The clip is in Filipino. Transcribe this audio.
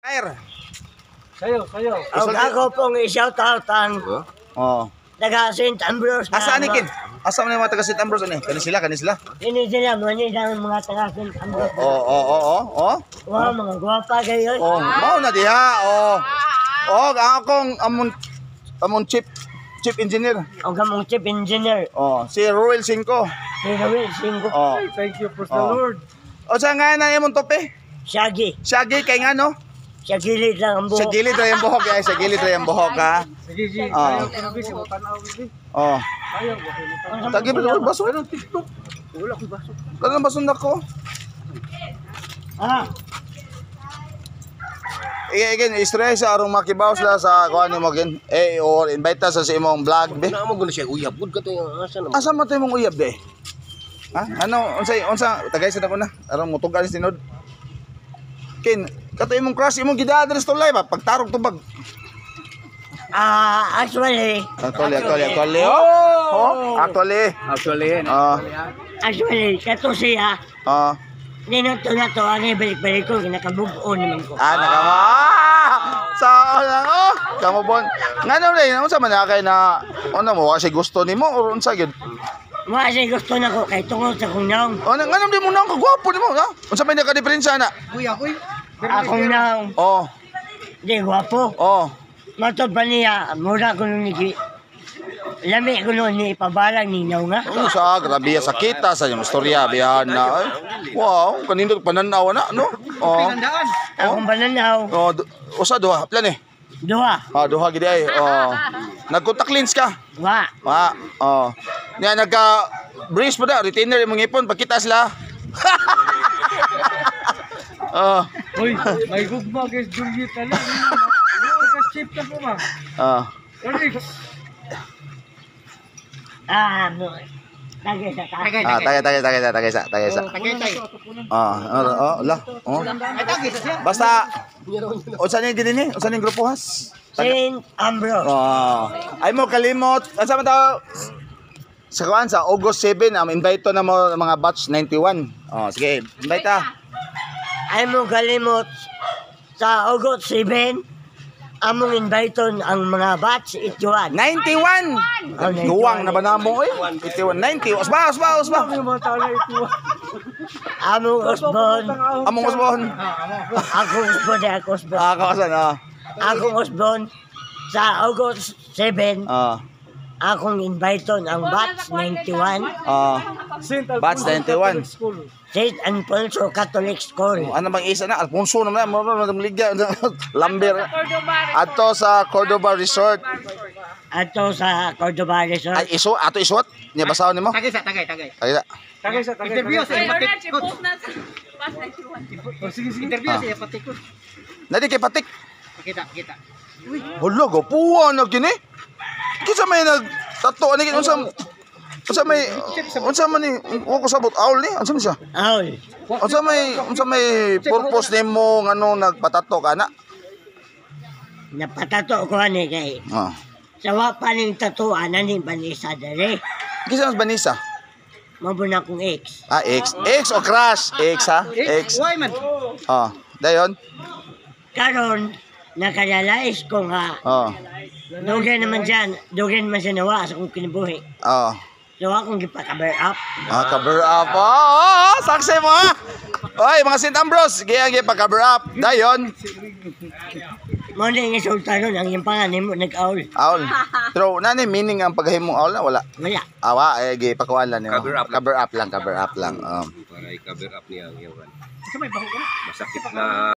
Air. Sayo. Ako pong i-shoutoutan. Oh. Taga St. Ambrose. Asa ni kin? Asa man mga taga St. Ambrose ani? Kani sila. Ini sila mo ni mga taga St. Ambrose. Oh. Wow, mga gwapa gayon. Oh, mao na diha. Oh, akong amon chief engineer. O gamong chief engineer. Oh, si Ruel 5. Si Rawil Singgo. Oh. Thank you, praise the Oh. Lord. O sa nga na imong tope? Shaggy. Shaggy kay nga no? Sa gilid lang ang Sa buhok. gilid ra yung buhok, guys. Sa gilid ra yung buhok, ha? Sige, G. Ah. Sayo, kinabisi mo, tanaw, G. Oh. Sayo, bakit mo Tagi ba baso? Anong TikTok? Wala ko baso. Kanang baso nako. Ah, Again, stress arong makibaw sila sa kuan mo again. Or invite ta sa imong vlog be. Na mo guna siya uyab gud kato asa na. Asa man tay mong uyab be? Ha? Ano unsa tagay sa nako na? Arong mutugan sinod. Kin, kato imong crush imong gidadres to live pagtarog tubag. actually, Actually. actually, kato siya, ninato na to, ang ibalik-balik ko, kinakabugo naman ko. Nakama. Sa kamo bon. Ngano rin unsa man kay na ano mo kasi gusto nimo or unsa gyud? Kasi gusto na ko, kay tungkol sa kong naong. Ngano di mo nang kagwapo nimo, ha? Unsa may naka-diferensya na? Kuya. Akong naong, di gwapo. Matod pa niya, mura ko nung lami ko nung ipabalang ninyaw nga. Ano sa grabe sa kita sa yung istorya biyan na. Wow, kanindot pananaw na no. Akong bananaw, Usa duha plan eh. duha, Duha gid ay. Nag-contact lens ka. wa. Niya nagka brace mo da retainer imong ipon pagkita sila. Uy, may gugma guys, Juliet na lang. Naka-chip ka po, ma. Sorry. No. Tagay sa. Basta unsa ni gid ni? Unsa ning grupo has? St. Ambrose. Ay mo kalimot. Asa man tayo? Sa kuan sa August 7 invite to na mo mga batch 91. Sige, invite ta. Ay mo kalimot sa August 7, among inviton ang mga batch ituan. 91. Duwang na ba na mo oy? 91 90. Usba. Yung mga tao na ito. Among Osbon. Among usbon. Akong Osbon. Kawasan Akong Osbon sa August 7, akong inviton ang batch 91. Batch 91. St. Alfonso Catholic School. Ano bang isa na? Alfonso naman. Liga. Lamber. Ato sa Cordoba Resort. Ato sa Cordoba Resort. Ay, ato isuot. Niya basahan nimo? Tagay. Tagay sa. Interview sa ipatikot. Sige. Interview sa ipatikot. Nadi kay patik. Kita. Hala, gapuan na kini. Kinsa may nagtato ani unsa man ni ko sabot aul ni unsa man siya? Aul. Unsa may purpose nimo ngano nagpatato ka na? Napatato ko ani kay. Sa wapa ning tatuan ani Vanessa dere. Kinsa mas Vanessa? Mabuna kong ex. X o crush? X ha? X. Why man? Dayon. Karon nakarealize ko nga dugay naman siya nawa sa kong kinabuhi. So akong gipa-cover up. Cover up. Saksi mo ha? Oy, mga St. Ambrose, gaya pa-cover up. Dayon. Mo na yung resulta nun, ang yung panganin mo, nag-aul. Aul. Pero nani meaning ang paghahimong aul na wala? Wala. Awa, gipakuan lang nimo. Cover up Cover up lang. para i-cover up niya ang yawan. Masakit na